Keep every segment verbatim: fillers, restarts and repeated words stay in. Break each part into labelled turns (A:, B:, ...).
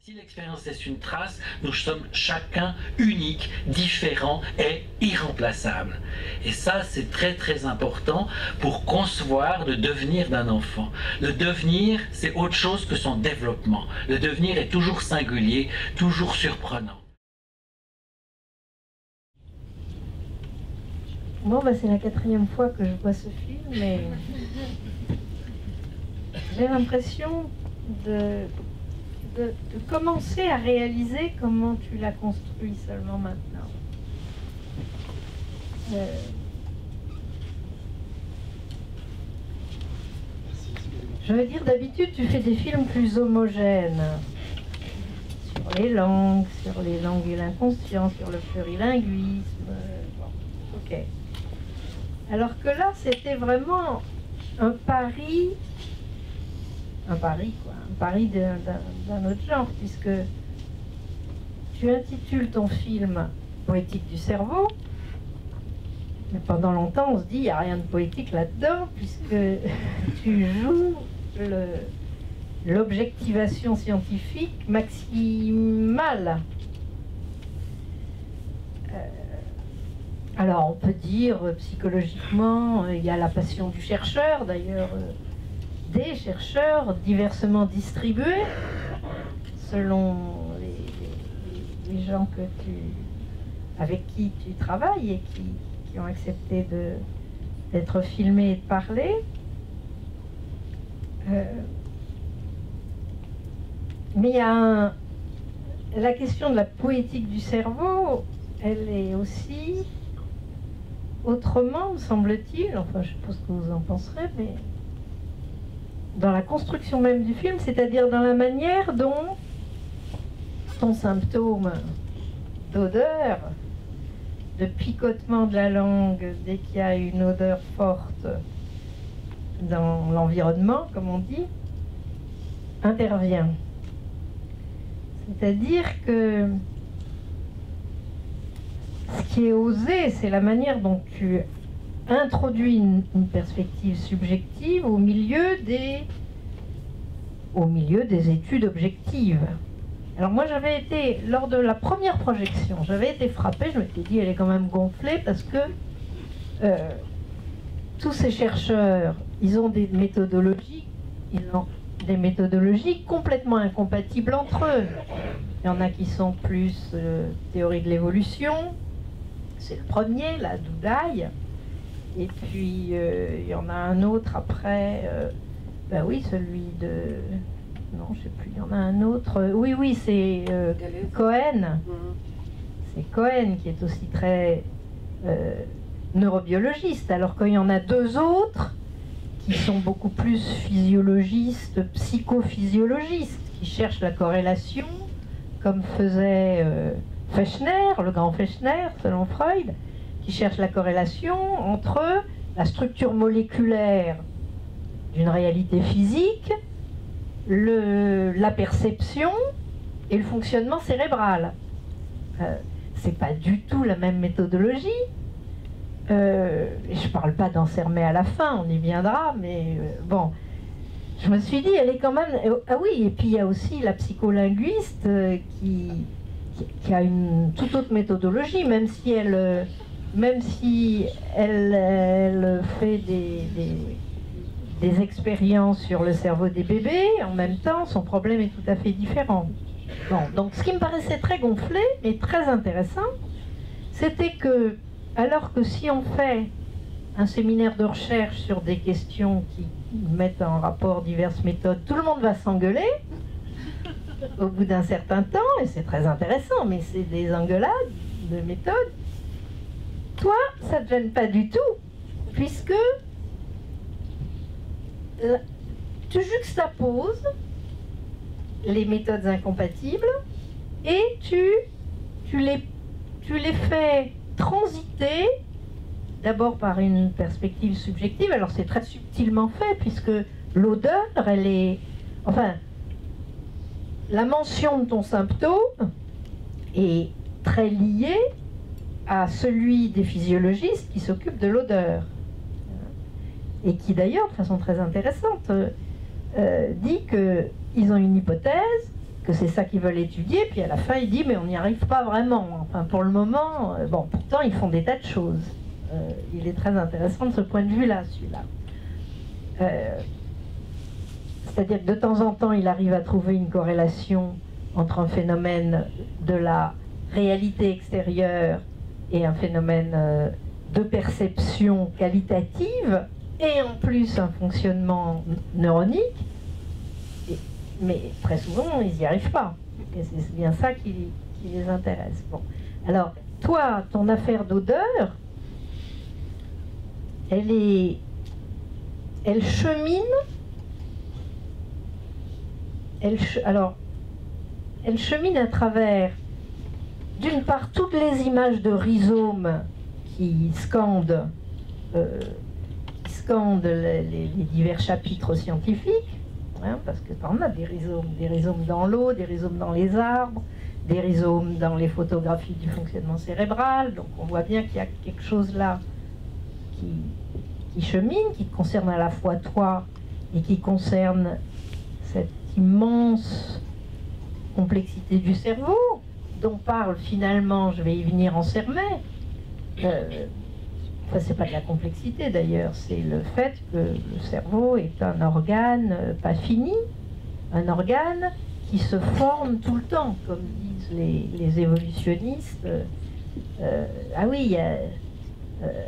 A: Si l'expérience est une trace, nous sommes chacun unique, différent et irremplaçable. Et ça, c'est très très important pour concevoir le devenir d'un enfant. Le devenir, c'est autre chose que son développement. Le devenir est toujours singulier, toujours surprenant.
B: Bon, bah, c'est la quatrième fois que je vois ce film et j'ai l'impression de... De, de commencer à réaliser comment tu l'as construit seulement maintenant. Euh... Je veux dire, d'habitude, tu fais des films plus homogènes sur les langues, sur les langues et l'inconscient, sur le plurilinguisme. Bon, ok. Alors que là, c'était vraiment un pari, un pari quoi. Pari d'un autre genre, puisque tu intitules ton film Poétique du cerveau, mais pendant longtemps on se dit il n'y a rien de poétique là-dedans, puisque tu joues l'objectivation scientifique maximale. Euh, alors on peut dire psychologiquement, il y a la passion du chercheur, d'ailleurs. Euh, des chercheurs diversement distribués selon les, les, les gens que tu, avec qui tu travailles et qui, qui ont accepté d'être filmés et de parler. Euh, mais il y a un, la question de la poétique du cerveau, elle est aussi autrement, me semble-t-il, enfin je suppose que vous en penserez, mais dans la construction même du film, c'est-à-dire dans la manière dont ton symptôme d'odeur, de picotement de la langue dès qu'il y a une odeur forte dans l'environnement, comme on dit, intervient. C'est-à-dire que ce qui est osé, c'est la manière dont tu introduit une, une perspective subjective au milieu des au milieu des études objectives. Alors moi j'avais été, lors de la première projection, j'avais été frappée, je m'étais dit elle est quand même gonflée parce que euh, tous ces chercheurs, ils ont des méthodologies, ils ont des méthodologies complètement incompatibles entre eux. Il y en a qui sont plus euh, théorie de l'évolution, c'est le premier, la Doudaï. Et puis, euh, il y en a un autre après, euh, ben oui, celui de... Non, je sais plus, il y en a un autre... Euh, oui, oui, c'est euh, Cohen. Mmh. C'est Cohen qui est aussi très euh, neurobiologiste, alors qu'il y en a deux autres qui sont beaucoup plus physiologistes, psychophysiologistes, qui cherchent la corrélation, comme faisait euh, Fechner, le grand Fechner, selon Freud, qui cherche la corrélation entre la structure moléculaire d'une réalité physique, le, la perception et le fonctionnement cérébral. Euh, c'est pas du tout la même méthodologie. Euh, et je parle pas d'enfermer à la fin, on y viendra, mais euh, bon. Je me suis dit, elle est quand même... Ah oui, et puis il y a aussi la psycholinguiste euh, qui, qui, qui a une toute autre méthodologie, même si elle... Euh, Même si elle, elle fait des, des, des expériences sur le cerveau des bébés, en même temps, son problème est tout à fait différent. Bon, donc ce qui me paraissait très gonflé et très intéressant, c'était que, alors que si on fait un séminaire de recherche sur des questions qui mettent en rapport diverses méthodes, tout le monde va s'engueuler au bout d'un certain temps, et c'est très intéressant, mais c'est des engueulades de méthodes. Toi, ça ne te gêne pas du tout, puisque tu juxtaposes les méthodes incompatibles et tu, tu, les, tu les fais transiter d'abord par une perspective subjective. Alors c'est très subtilement fait, puisque l'odeur, elle est... Enfin, la mention de ton symptôme est très liée à celui des physiologistes qui s'occupent de l'odeur, et qui d'ailleurs, de façon très intéressante, euh, dit qu'ils ont une hypothèse, que c'est ça qu'ils veulent étudier, puis à la fin il dit mais on n'y arrive pas vraiment. Enfin pour le moment, euh, bon pourtant ils font des tas de choses. Euh, il est très intéressant de ce point de vue-là, celui-là. Euh, C'est-à-dire que de temps en temps il arrive à trouver une corrélation entre un phénomène de la réalité extérieure et un phénomène euh, de perception qualitative, et en plus un fonctionnement neuronique. Et, mais très souvent, ils n'y arrivent pas. Et c'est bien ça qui, qui les intéresse. Bon. Alors, toi, ton affaire d'odeur, elle est... Elle chemine... Elle, alors, elle chemine à travers, d'une part, toutes les images de rhizomes qui scandent, euh, qui scandent les, les, les divers chapitres scientifiques, hein, parce que t'en as des rhizomes, des rhizomes dans l'eau, des rhizomes dans les arbres, des rhizomes dans les photographies du fonctionnement cérébral, donc on voit bien qu'il y a quelque chose là qui, qui chemine, qui te concerne à la fois toi et qui concerne cette immense complexité du cerveau, dont parle finalement, je vais y venir en Sermet, euh, enfin c'est pas de la complexité d'ailleurs, c'est le fait que le cerveau est un organe euh, pas fini, un organe qui se forme tout le temps, comme disent les, les évolutionnistes. Euh, euh, ah oui, il y a, euh,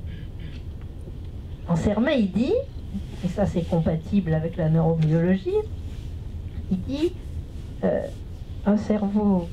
B: en Sermet il dit, et ça c'est compatible avec la neurobiologie, il dit euh, un cerveau,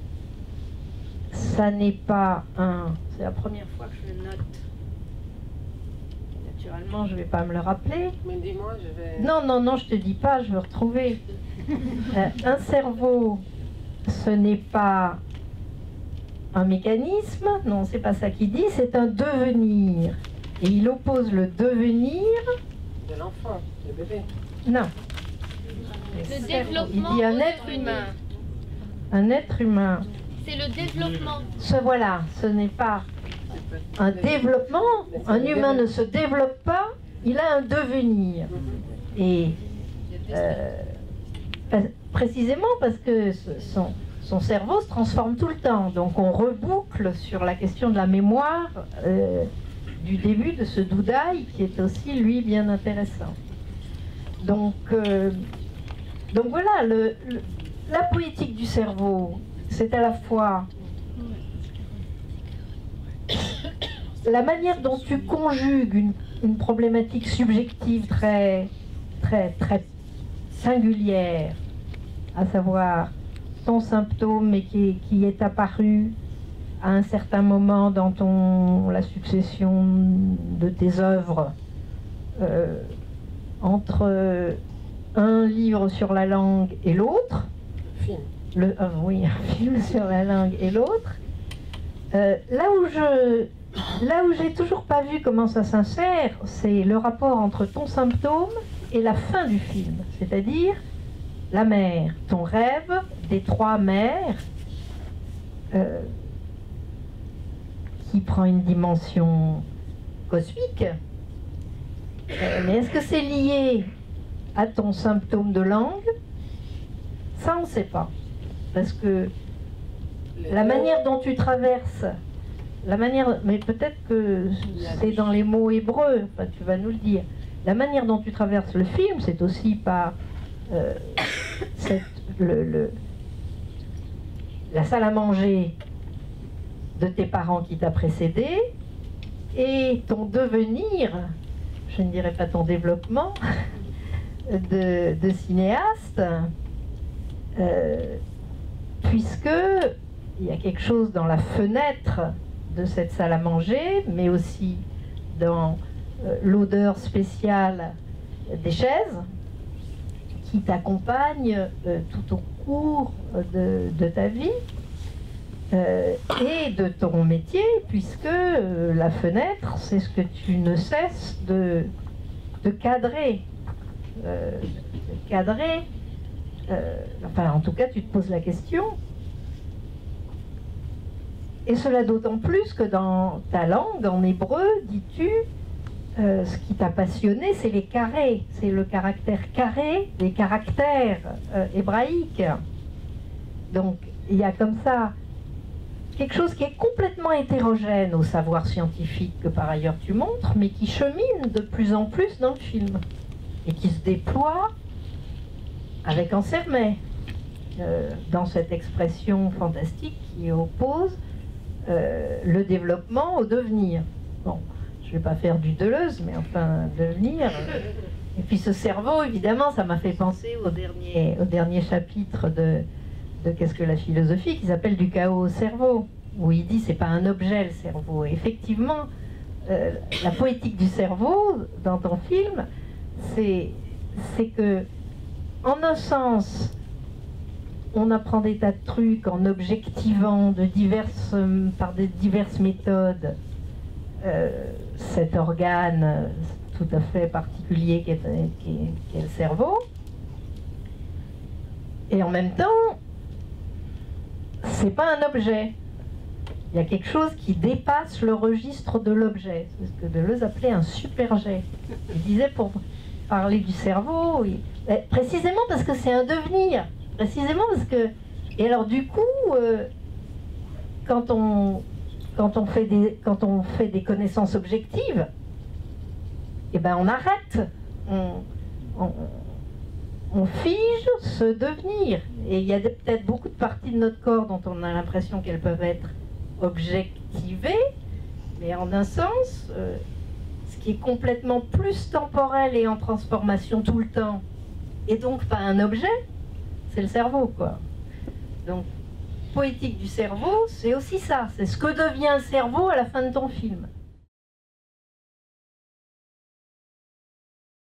B: ça n'est pas un... C'est la première fois que je le note. Naturellement, je ne vais pas me le rappeler.
C: Mais dis-moi, je vais...
B: Non, non, non, je te dis pas, je veux retrouver. euh, un cerveau, ce n'est pas un mécanisme, non, c'est pas ça qu'il dit, c'est un devenir. Et il oppose le devenir...
C: De l'enfant, le bébé.
B: Non.
D: Le développement
B: il dit un
D: au
B: être
D: devenir.
B: humain. Un être humain.
D: C'est le développement.
B: Ce voilà, ce n'est pas un développement. Un humain ne se développe pas, il a un devenir. Et euh, précisément parce que son, son cerveau se transforme tout le temps. Donc on reboucle sur la question de la mémoire euh, du début de ce doudaï qui est aussi, lui, bien intéressant. Donc, euh, donc voilà, le, le, la poétique du cerveau, c'est à la fois la manière dont tu conjugues une, une problématique subjective très, très, très singulière, à savoir ton symptôme, mais qui, qui est apparu à un certain moment dans ton, la succession de tes œuvres, euh, entre un livre sur la langue et l'autre, le, euh, oui, un film sur la langue et l'autre, euh, là où je, là où j'ai toujours pas vu comment ça s'insère, c'est le rapport entre ton symptôme et la fin du film, c'est-à-dire la mère, ton rêve des trois mères, euh, qui prend une dimension cosmique. Euh, mais est-ce que c'est lié à ton symptôme de langue? Ça, on ne sait pas. Parce que la manière dont tu traverses, la manière, mais peut-être que c'est dans les mots hébreux, enfin, tu vas nous le dire. La manière dont tu traverses le film, c'est aussi par euh, cette, le, le, la salle à manger de tes parents qui t'a précédé, et ton devenir, je ne dirais pas ton développement, de, de cinéaste, euh, puisque il y a quelque chose dans la fenêtre de cette salle à manger, mais aussi dans euh, l'odeur spéciale des chaises, qui t'accompagne euh, tout au cours de, de ta vie, euh, et de ton métier, puisque euh, la fenêtre, c'est ce que tu ne cesses de, de cadrer. Euh, de cadrer, euh, enfin en tout cas tu te poses la question. Et cela d'autant plus que dans ta langue, en hébreu, dis-tu, euh, ce qui t'a passionné, c'est les carrés, c'est le caractère carré des caractères euh, hébraïques. Donc il y a comme ça quelque chose qui est complètement hétérogène au savoir scientifique que par ailleurs tu montres, mais qui chemine de plus en plus dans le film et qui se déploie avec Ansermet euh, dans cette expression fantastique qui oppose euh, le développement au devenir. Bon, je ne vais pas faire du Deleuze, mais enfin devenir. Et puis ce cerveau, évidemment, ça m'a fait penser au dernier, au dernier chapitre de de Qu'est-ce que la philosophie, qui s'appelle Du chaos au cerveau, où il dit c'est pas un objet le cerveau. Et effectivement, euh, la poétique du cerveau dans ton film, c'est c'est que en un sens, on apprend des tas de trucs en objectivant de diverses, par des diverses méthodes euh, cet organe tout à fait particulier qu'est qu'est, qu'est le cerveau. Et en même temps, c'est pas un objet. Il y a quelque chose qui dépasse le registre de l'objet. C'est ce que Deleuze appelait un superjet. Il disait pour parler du cerveau, il... précisément parce que c'est un devenir. Précisément parce que... Et alors du coup, euh, quand, on, quand, on fait des, quand on fait des connaissances objectives, eh ben on arrête. On, on, on fige ce devenir. Et il y a peut-être beaucoup de parties de notre corps dont on a l'impression qu'elles peuvent être objectivées, mais en un sens, euh, ce qui est complètement plus temporel et en transformation tout le temps, et donc pas un objet, c'est le cerveau, quoi. Donc, poétique du cerveau, c'est aussi ça. C'est ce que devient le cerveau à la fin de ton film.